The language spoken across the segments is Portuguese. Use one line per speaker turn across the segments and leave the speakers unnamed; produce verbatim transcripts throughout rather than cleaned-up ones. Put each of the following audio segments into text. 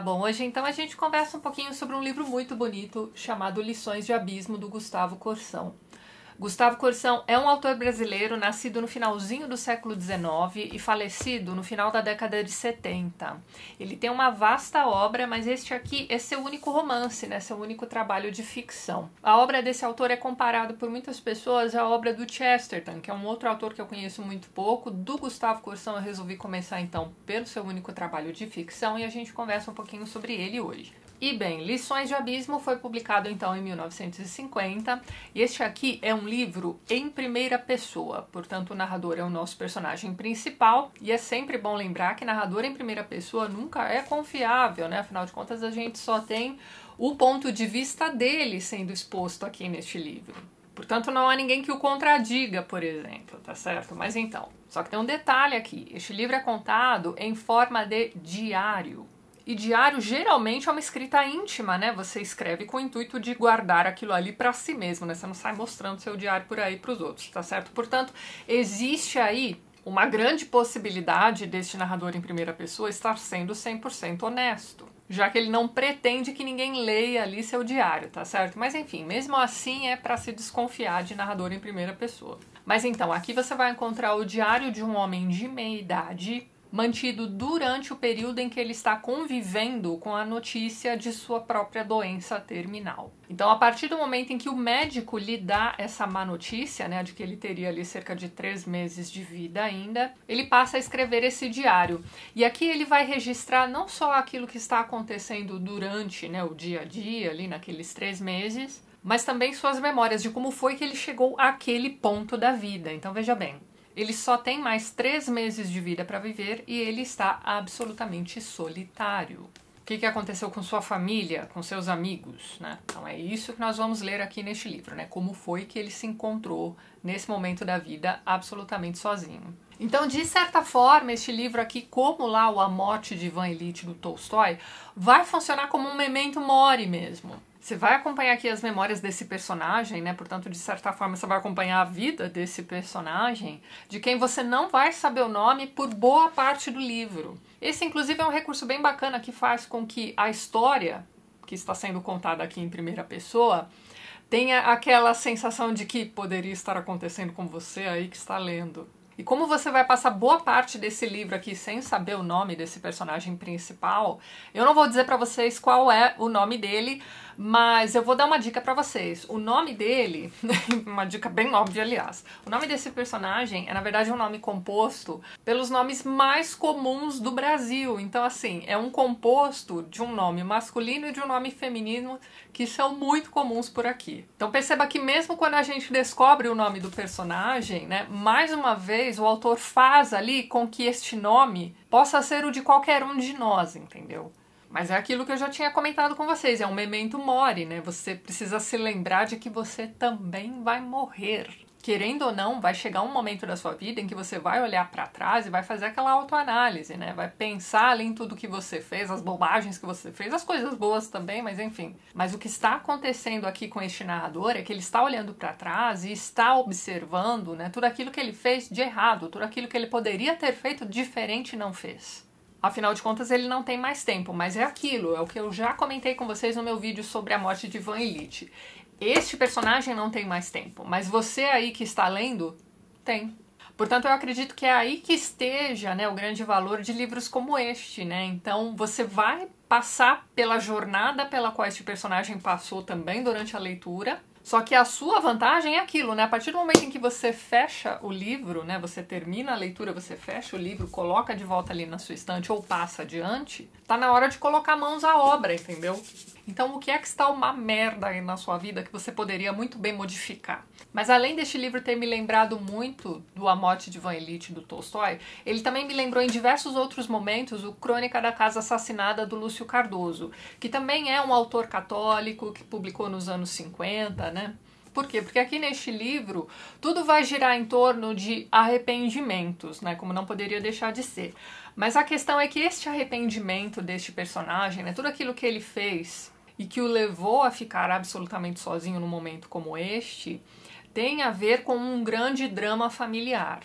bom, hoje então a gente conversa um pouquinho sobre um livro muito bonito chamado Lições de Abismo, do Gustavo Corsão. Gustavo Corsão é um autor brasileiro nascido no finalzinho do século dezenove e falecido no final da década de setenta. Ele tem uma vasta obra, mas este aqui é seu único romance, né? Seu único trabalho de ficção. A obra desse autor é comparada por muitas pessoas à obra do Chesterton, que é um outro autor que eu conheço muito pouco. Do Gustavo Corsão eu resolvi começar então pelo seu único trabalho de ficção e a gente conversa um pouquinho sobre ele hoje. E bem, Lições de Abismo foi publicado então em mil novecentos e cinquenta e este aqui é um livro em primeira pessoa, portanto o narrador é o nosso personagem principal e é sempre bom lembrar que narrador em primeira pessoa nunca é confiável, né? Afinal de contas a gente só tem o ponto de vista dele sendo exposto aqui neste livro. Portanto não há ninguém que o contradiga, por exemplo, tá certo? Mas então, só que tem um detalhe aqui, este livro é contado em forma de diário. E diário geralmente é uma escrita íntima, né? Você escreve com o intuito de guardar aquilo ali para si mesmo, né? Você não sai mostrando seu diário por aí para os outros, tá certo? Portanto, existe aí uma grande possibilidade deste narrador em primeira pessoa estar sendo cem por cento honesto, já que ele não pretende que ninguém leia ali seu diário, tá certo? Mas enfim, mesmo assim é para se desconfiar de narrador em primeira pessoa. Mas então, aqui você vai encontrar o diário de um homem de meia idade, mantido durante o período em que ele está convivendo com a notícia de sua própria doença terminal. Então, a partir do momento em que o médico lhe dá essa má notícia, né, de que ele teria ali cerca de três meses de vida ainda, ele passa a escrever esse diário. E aqui ele vai registrar não só aquilo que está acontecendo durante, né, o dia a dia, ali naqueles três meses, mas também suas memórias de como foi que ele chegou àquele ponto da vida. Então, veja bem. Ele só tem mais três meses de vida para viver e ele está absolutamente solitário. O que, que aconteceu com sua família, com seus amigos, né? Então é isso que nós vamos ler aqui neste livro, né? Como foi que ele se encontrou nesse momento da vida absolutamente sozinho. Então, de certa forma, este livro aqui, como lá o A Morte de Ivan Ilitch do Tolstói, vai funcionar como um memento mori mesmo. Você vai acompanhar aqui as memórias desse personagem, né? Portanto, de certa forma, você vai acompanhar a vida desse personagem, de quem você não vai saber o nome por boa parte do livro. Esse, inclusive, é um recurso bem bacana que faz com que a história, que está sendo contada aqui em primeira pessoa, tenha aquela sensação de que poderia estar acontecendo com você aí que está lendo. E como você vai passar boa parte desse livro aqui sem saber o nome desse personagem principal, eu não vou dizer para vocês qual é o nome dele, mas eu vou dar uma dica para vocês. O nome dele, uma dica bem óbvia, aliás, o nome desse personagem é, na verdade, um nome composto pelos nomes mais comuns do Brasil. Então, assim, é um composto de um nome masculino e de um nome feminino que são muito comuns por aqui. Então, perceba que mesmo quando a gente descobre o nome do personagem, né, mais uma vez, o autor faz ali com que este nome possa ser o de qualquer um de nós, entendeu? Mas é aquilo que eu já tinha comentado com vocês, é um memento mori, né? Você precisa se lembrar de que você também vai morrer. Querendo ou não, vai chegar um momento da sua vida em que você vai olhar para trás e vai fazer aquela autoanálise, né? Vai pensar ali em tudo que você fez, as bobagens que você fez, as coisas boas também, mas enfim. Mas o que está acontecendo aqui com este narrador é que ele está olhando para trás e está observando, né, tudo aquilo que ele fez de errado, tudo aquilo que ele poderia ter feito diferente e não fez. Afinal de contas, ele não tem mais tempo, mas é aquilo, é o que eu já comentei com vocês no meu vídeo sobre a morte de Ivan Ilitch. Este personagem não tem mais tempo, mas você aí que está lendo, tem. Portanto, eu acredito que é aí que esteja, né, o grande valor de livros como este, né? Então, você vai passar pela jornada pela qual este personagem passou também durante a leitura. Só que a sua vantagem é aquilo, né? A partir do momento em que você fecha o livro, né? Você termina a leitura, você fecha o livro, coloca de volta ali na sua estante ou passa adiante, tá na hora de colocar mãos à obra, entendeu? Então, o que é que está uma merda aí na sua vida que você poderia muito bem modificar? Mas além deste livro ter me lembrado muito do A Morte de Ivan Ilitch do Tolstói, ele também me lembrou em diversos outros momentos o Crônica da Casa Assassinada do Lúcio Cardoso, que também é um autor católico que publicou nos anos cinquenta, né? Por quê? Porque aqui neste livro tudo vai girar em torno de arrependimentos, né? Como não poderia deixar de ser. Mas a questão é que este arrependimento deste personagem, né? Tudo aquilo que ele fez e que o levou a ficar absolutamente sozinho num momento como este, tem a ver com um grande drama familiar.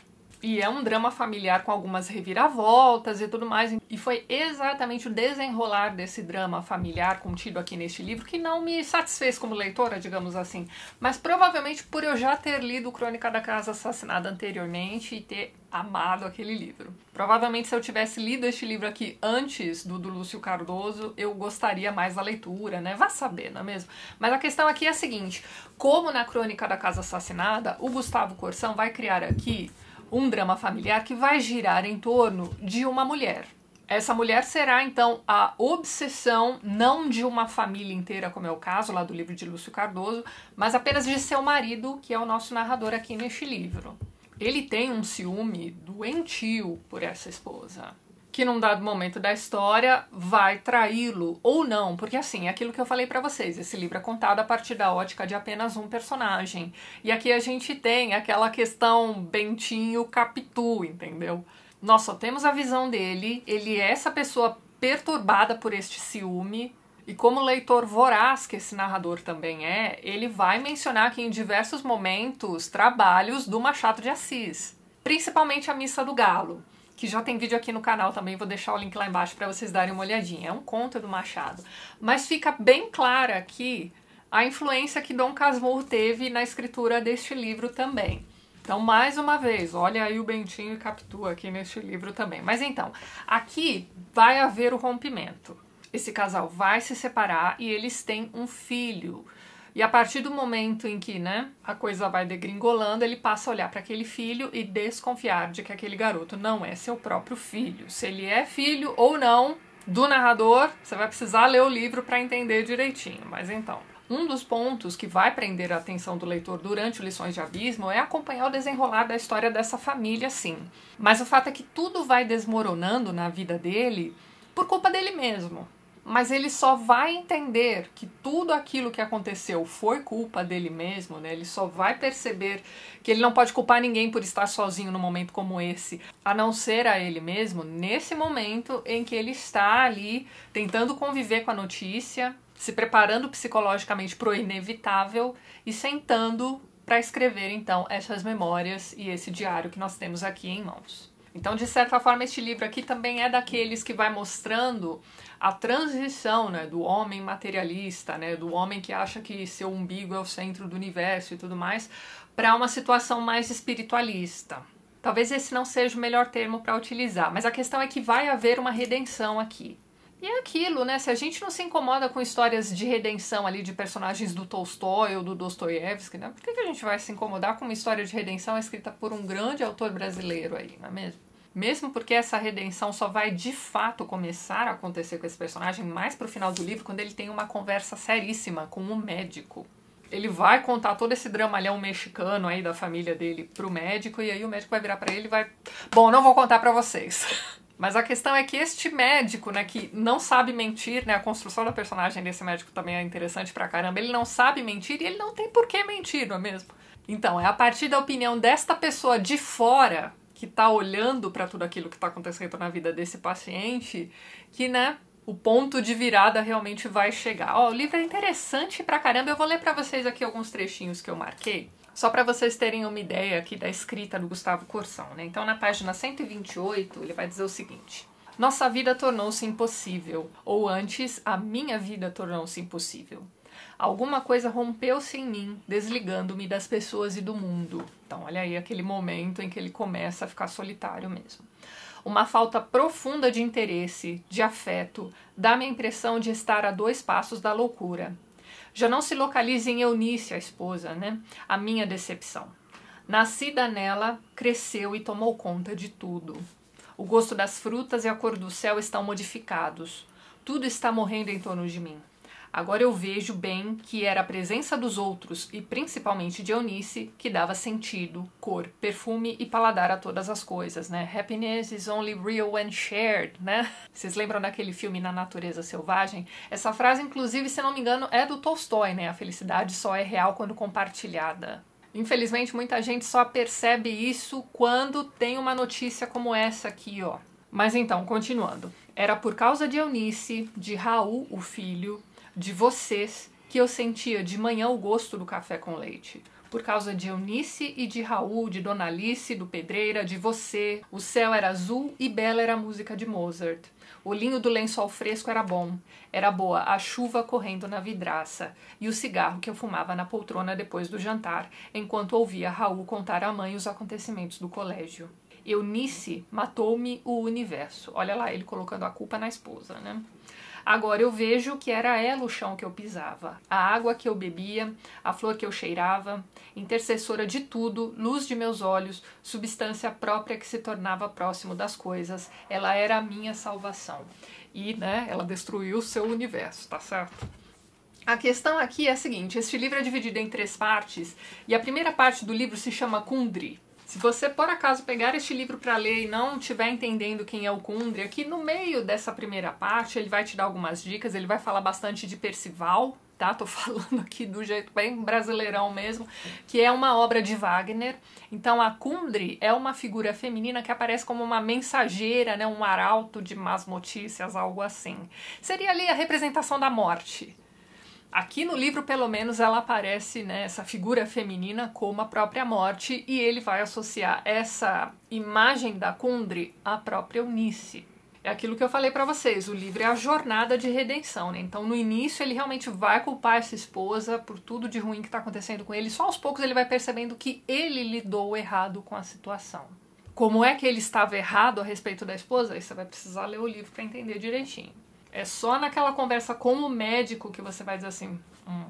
E é um drama familiar com algumas reviravoltas e tudo mais. E foi exatamente o desenrolar desse drama familiar contido aqui neste livro que não me satisfez como leitora, digamos assim. Mas provavelmente por eu já ter lido Crônica da Casa Assassinada anteriormente e ter amado aquele livro. Provavelmente se eu tivesse lido este livro aqui antes do do Lúcio Cardoso, eu gostaria mais da leitura, né? Vá saber, não é mesmo? Mas a questão aqui é a seguinte: como na Crônica da Casa Assassinada, o Gustavo Corsão vai criar aqui um drama familiar que vai girar em torno de uma mulher. Essa mulher será, então, a obsessão não de uma família inteira, como é o caso lá do livro de Lúcio Cardoso, mas apenas de seu marido, que é o nosso narrador aqui neste livro. Ele tem um ciúme doentio por essa esposa, que num dado momento da história vai traí-lo, ou não, porque assim, é aquilo que eu falei pra vocês, esse livro é contado a partir da ótica de apenas um personagem. E aqui a gente tem aquela questão Bentinho Capitu, entendeu? Nós só temos a visão dele, ele é essa pessoa perturbada por este ciúme, e como leitor voraz que esse narrador também é, ele vai mencionar aqui em diversos momentos trabalhos do Machado de Assis, principalmente a Missa do Galo, que já tem vídeo aqui no canal também, vou deixar o link lá embaixo para vocês darem uma olhadinha. É um conto do Machado. Mas fica bem clara aqui a influência que Dom Casmurro teve na escritura deste livro também. Então, mais uma vez, olha aí o Bentinho e Capitu aqui neste livro também. Mas então, aqui vai haver o rompimento. Esse casal vai se separar e eles têm um filho. E a partir do momento em que, né, a coisa vai degringolando, ele passa a olhar para aquele filho e desconfiar de que aquele garoto não é seu próprio filho. Se ele é filho ou não do narrador, você vai precisar ler o livro para entender direitinho. Mas então, um dos pontos que vai prender a atenção do leitor durante o Lições de Abismo é acompanhar o desenrolar da história dessa família, sim. Mas o fato é que tudo vai desmoronando na vida dele por culpa dele mesmo. Mas ele só vai entender que tudo aquilo que aconteceu foi culpa dele mesmo, né? Ele só vai perceber que ele não pode culpar ninguém por estar sozinho num momento como esse, a não ser a ele mesmo, nesse momento em que ele está ali tentando conviver com a notícia, se preparando psicologicamente para o inevitável e sentando para escrever, então, essas memórias e esse diário que nós temos aqui em mãos. Então, de certa forma, este livro aqui também é daqueles que vai mostrando a transição, né, do homem materialista, né, do homem que acha que seu umbigo é o centro do universo e tudo mais, para uma situação mais espiritualista. Talvez esse não seja o melhor termo para utilizar, mas a questão é que vai haver uma redenção aqui. E é aquilo, né? Se a gente não se incomoda com histórias de redenção ali de personagens do Tolstói ou do Dostoiévski, né? Por que a gente vai se incomodar com uma história de redenção escrita por um grande autor brasileiro aí, não é mesmo? Mesmo porque essa redenção só vai de fato começar a acontecer com esse personagem mais pro final do livro, quando ele tem uma conversa seríssima com um médico. Ele vai contar todo esse dramalhão mexicano aí da família dele pro médico, e aí o médico vai virar pra ele e vai... Bom, não vou contar pra vocês. Mas a questão é que este médico, né, que não sabe mentir, né, a construção da personagem desse médico também é interessante pra caramba, ele não sabe mentir e ele não tem por que mentir, não é mesmo? Então, é a partir da opinião desta pessoa de fora, que tá olhando pra tudo aquilo que tá acontecendo na vida desse paciente, que, né, o ponto de virada realmente vai chegar. Ó, o livro é interessante pra caramba, eu vou ler pra vocês aqui alguns trechinhos que eu marquei, só para vocês terem uma ideia aqui da escrita do Gustavo Corsão, né? Então, na página cento e vinte e oito, ele vai dizer o seguinte: nossa vida tornou-se impossível, ou antes, a minha vida tornou-se impossível. Alguma coisa rompeu-se em mim, desligando-me das pessoas e do mundo. Então, olha aí aquele momento em que ele começa a ficar solitário mesmo. Uma falta profunda de interesse, de afeto, dá-me a impressão de estar a dois passos da loucura. Já não se localiza em Eunice, a esposa, né? A minha decepção. Nascida nela, cresceu e tomou conta de tudo. O gosto das frutas e a cor do céu estão modificados. Tudo está morrendo em torno de mim. Agora eu vejo bem que era a presença dos outros, e principalmente de Eunice, que dava sentido, cor, perfume e paladar a todas as coisas, né? Happiness is only real when shared, né? Vocês lembram daquele filme Na Natureza Selvagem? Essa frase, inclusive, se não me engano, é do Tolstói, né? A felicidade só é real quando compartilhada. Infelizmente, muita gente só percebe isso quando tem uma notícia como essa aqui, ó. Mas então, continuando. Era por causa de Eunice, de Raul, o filho, de vocês, que eu sentia de manhã o gosto do café com leite. por causa de Eunice e de Raul, de Dona Alice, do Pedreira, de você. O céu era azul e bela era a música de Mozart. O linho do lençol fresco era bom, era boa a chuva correndo na vidraça e o cigarro que eu fumava na poltrona depois do jantar, enquanto ouvia Raul contar à mãe os acontecimentos do colégio. Eunice matou-me o universo. Olha lá, ele colocando a culpa na esposa, né? Agora eu vejo que era ela o chão que eu pisava, a água que eu bebia, a flor que eu cheirava, intercessora de tudo, luz de meus olhos, substância própria que se tornava próximo das coisas. Ela era a minha salvação. E, né, ela destruiu o seu universo, tá certo? A questão aqui é a seguinte, este livro é dividido em três partes, e a primeira parte do livro se chama Kundry. Se você, por acaso, pegar este livro para ler e não estiver entendendo quem é o Kundry, aqui no meio dessa primeira parte ele vai te dar algumas dicas, ele vai falar bastante de Percival, tá? Tô falando aqui do jeito bem brasileirão mesmo, que é uma obra de Wagner. Então a Kundry é uma figura feminina que aparece como uma mensageira, né? Um arauto de más notícias, algo assim. Seria ali a representação da morte. Aqui no livro, pelo menos, ela aparece, né, essa figura feminina como a própria morte e ele vai associar essa imagem da Kundry à própria Eunice. É aquilo que eu falei pra vocês, o livro é a jornada de redenção, né? Então no início ele realmente vai culpar essa esposa por tudo de ruim que tá acontecendo com ele, só aos poucos ele vai percebendo que ele lidou errado com a situação. Como é que ele estava errado a respeito da esposa? Aí você vai precisar ler o livro pra entender direitinho. É só naquela conversa com o médico que você vai dizer assim, hum,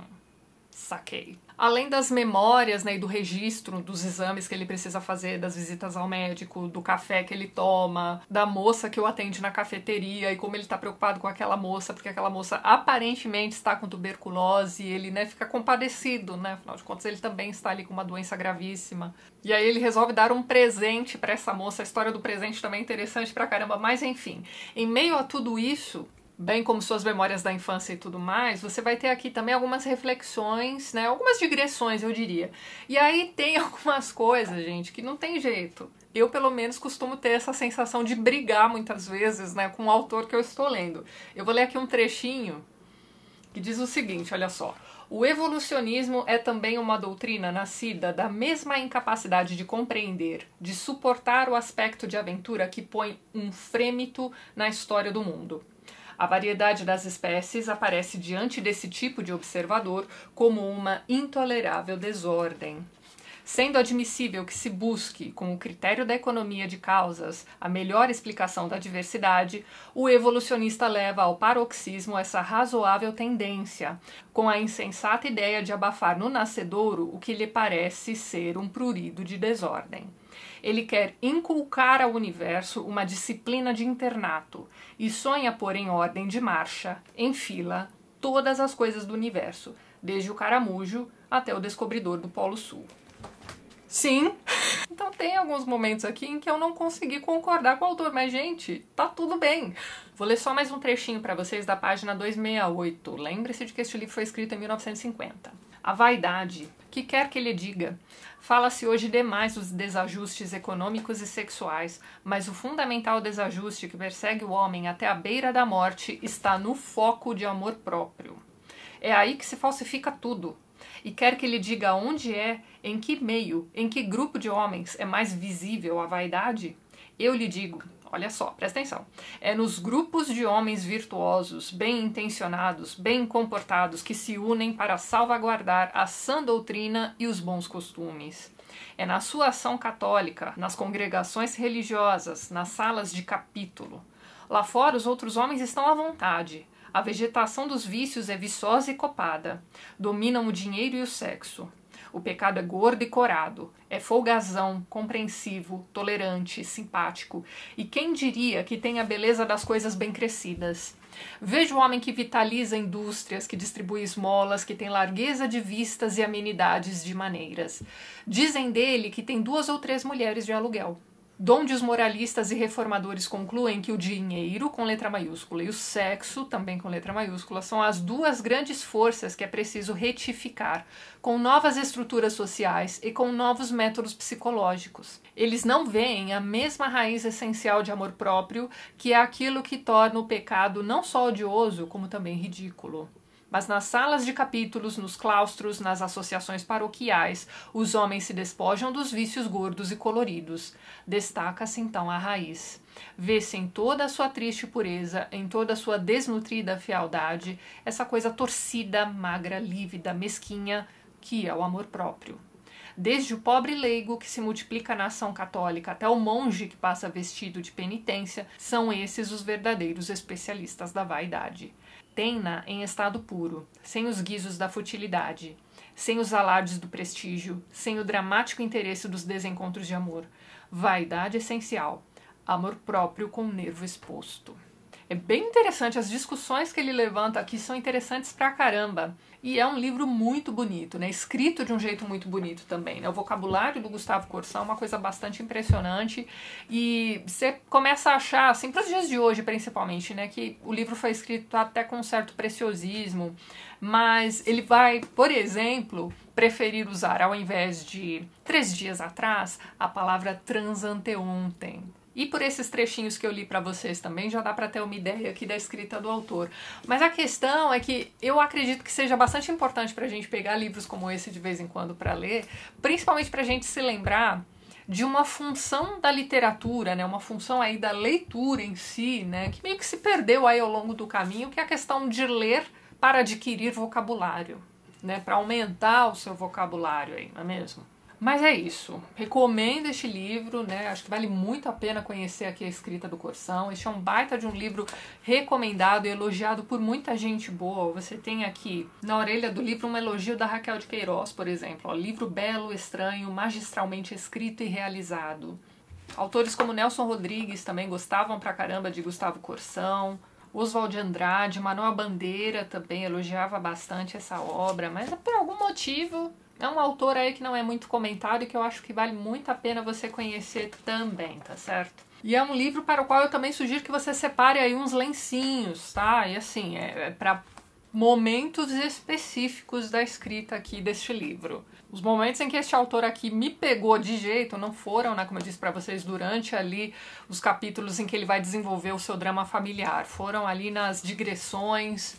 saquei. Além das memórias, né, e do registro dos exames que ele precisa fazer, das visitas ao médico, do café que ele toma, da moça que o atende na cafeteria e como ele tá preocupado com aquela moça, porque aquela moça aparentemente está com tuberculose e ele, né, fica compadecido, né, afinal de contas ele também está ali com uma doença gravíssima. E aí ele resolve dar um presente pra essa moça, a história do presente também é interessante pra caramba, mas enfim, em meio a tudo isso, bem como suas memórias da infância e tudo mais, você vai ter aqui também algumas reflexões, né, algumas digressões, eu diria. E aí tem algumas coisas, gente, que não tem jeito. Eu, pelo menos, costumo ter essa sensação de brigar muitas vezes, né, com o autor que eu estou lendo. Eu vou ler aqui um trechinho que diz o seguinte, olha só. O evolucionismo é também uma doutrina nascida da mesma incapacidade de compreender, de suportar o aspecto de aventura que põe um frêmito na história do mundo. A variedade das espécies aparece diante desse tipo de observador como uma intolerável desordem. Sendo admissível que se busque, com o critério da economia de causas, a melhor explicação da diversidade, o evolucionista leva ao paroxismo essa razoável tendência, com a insensata ideia de abafar no nascedouro o que lhe parece ser um prurido de desordem. Ele quer inculcar ao universo uma disciplina de internato e sonha pôr em ordem de marcha, em fila, todas as coisas do universo, desde o caramujo até o descobridor do Polo Sul. Sim, então tem alguns momentos aqui em que eu não consegui concordar com o autor, mas gente, tá tudo bem. Vou ler só mais um trechinho para vocês da página duzentos e sessenta e oito. Lembre-se de que este livro foi escrito em mil novecentos e cinquenta. A vaidade, que quer que ele diga, fala-se hoje demais dos desajustes econômicos e sexuais, mas o fundamental desajuste que persegue o homem até a beira da morte está no foco de amor próprio. É aí que se falsifica tudo. E quer que ele diga onde é, em que meio, em que grupo de homens é mais visível a vaidade? Eu lhe digo, olha só, presta atenção, é nos grupos de homens virtuosos, bem intencionados, bem comportados, que se unem para salvaguardar a sã doutrina e os bons costumes. É na sua ação católica, nas congregações religiosas, nas salas de capítulo. Lá fora os outros homens estão à vontade. A vegetação dos vícios é viçosa e copada. Dominam o dinheiro e o sexo. O pecado é gordo e corado. É folgazão, compreensivo, tolerante, simpático. E quem diria que tem a beleza das coisas bem crescidas? Veja o homem que vitaliza indústrias, que distribui esmolas, que tem largueza de vistas e amenidades de maneiras. Dizem dele que tem duas ou três mulheres de aluguel. Donde os moralistas e reformadores concluem que o dinheiro, com letra maiúscula, e o sexo, também com letra maiúscula, são as duas grandes forças que é preciso retificar, com novas estruturas sociais e com novos métodos psicológicos. Eles não veem a mesma raiz essencial de amor próprio, que é aquilo que torna o pecado não só odioso, como também ridículo. Mas nas salas de capítulos, nos claustros, nas associações paroquiais, os homens se despojam dos vícios gordos e coloridos. Destaca-se então a raiz. Vê-se em toda a sua triste pureza, em toda a sua desnutrida fealdade, essa coisa torcida, magra, lívida, mesquinha, que é o amor próprio. Desde o pobre leigo que se multiplica na ação católica até o monge que passa vestido de penitência, são esses os verdadeiros especialistas da vaidade. Tem-na em estado puro, sem os guizos da futilidade, sem os alardes do prestígio, sem o dramático interesse dos desencontros de amor. Vaidade essencial, amor próprio com o nervo exposto. É bem interessante, as discussões que ele levanta aqui são interessantes pra caramba. E é um livro muito bonito, né? Escrito de um jeito muito bonito também, né? O vocabulário do Gustavo Corsão é uma coisa bastante impressionante e você começa a achar, assim, para os dias de hoje principalmente, né? Que o livro foi escrito até com um certo preciosismo, mas ele vai, por exemplo, preferir usar, ao invés de três dias atrás, a palavra transanteontem. E por esses trechinhos que eu li para vocês também, já dá para ter uma ideia aqui da escrita do autor. Mas a questão é que eu acredito que seja bastante importante para a gente pegar livros como esse de vez em quando para ler, principalmente para a gente se lembrar de uma função da literatura, né, uma função aí da leitura em si, né, que meio que se perdeu aí ao longo do caminho, que é a questão de ler para adquirir vocabulário, né, para aumentar o seu vocabulário aí, não é mesmo? Mas é isso, recomendo este livro, né? Acho que vale muito a pena conhecer aqui a escrita do Corsão. Este é um baita de um livro recomendado e elogiado por muita gente boa. Você tem aqui na orelha do livro um elogio da Raquel de Queiroz, por exemplo. Ó, livro belo, estranho, magistralmente escrito e realizado. Autores como Nelson Rodrigues também gostavam pra caramba de Gustavo Corsão. Oswald de Andrade, Manuel Bandeira também elogiava bastante essa obra, mas por algum motivo é um autor aí que não é muito comentado e que eu acho que vale muito a pena você conhecer também, tá certo? E é um livro para o qual eu também sugiro que você separe aí uns lencinhos, tá? E assim, é, é para momentos específicos da escrita aqui deste livro. Os momentos em que este autor aqui me pegou de jeito não foram, né, como eu disse para vocês, durante ali os capítulos em que ele vai desenvolver o seu drama familiar. Foram ali nas digressões,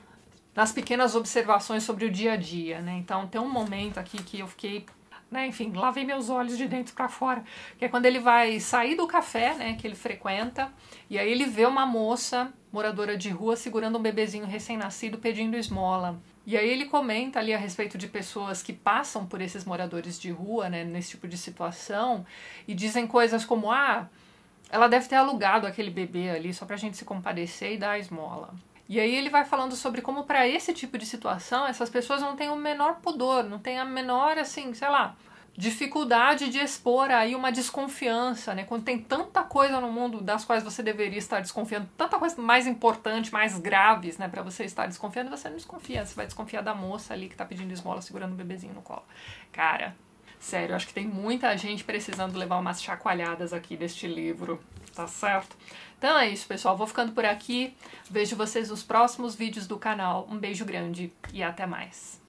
nas pequenas observações sobre o dia a dia, né? Então tem um momento aqui que eu fiquei, né, enfim, lavei meus olhos de dentro para fora, que é quando ele vai sair do café, né, que ele frequenta, e aí ele vê uma moça moradora de rua segurando um bebezinho recém-nascido pedindo esmola. E aí ele comenta ali a respeito de pessoas que passam por esses moradores de rua, né, nesse tipo de situação, e dizem coisas como, ah, ela deve ter alugado aquele bebê ali só pra gente se compadecer e dar a esmola. E aí ele vai falando sobre como para esse tipo de situação essas pessoas não têm o menor pudor, não têm a menor, assim, sei lá, dificuldade de expor aí uma desconfiança, né? Quando tem tanta coisa no mundo das quais você deveria estar desconfiando, tanta coisa mais importante, mais graves, né, para você estar desconfiando, você não desconfia, você vai desconfiar da moça ali que tá pedindo esmola segurando o bebezinho no colo. Cara, sério, acho que tem muita gente precisando levar umas chacoalhadas aqui deste livro, tá certo? Então é isso, pessoal. Vou ficando por aqui. Vejo vocês nos próximos vídeos do canal. Um beijo grande e até mais.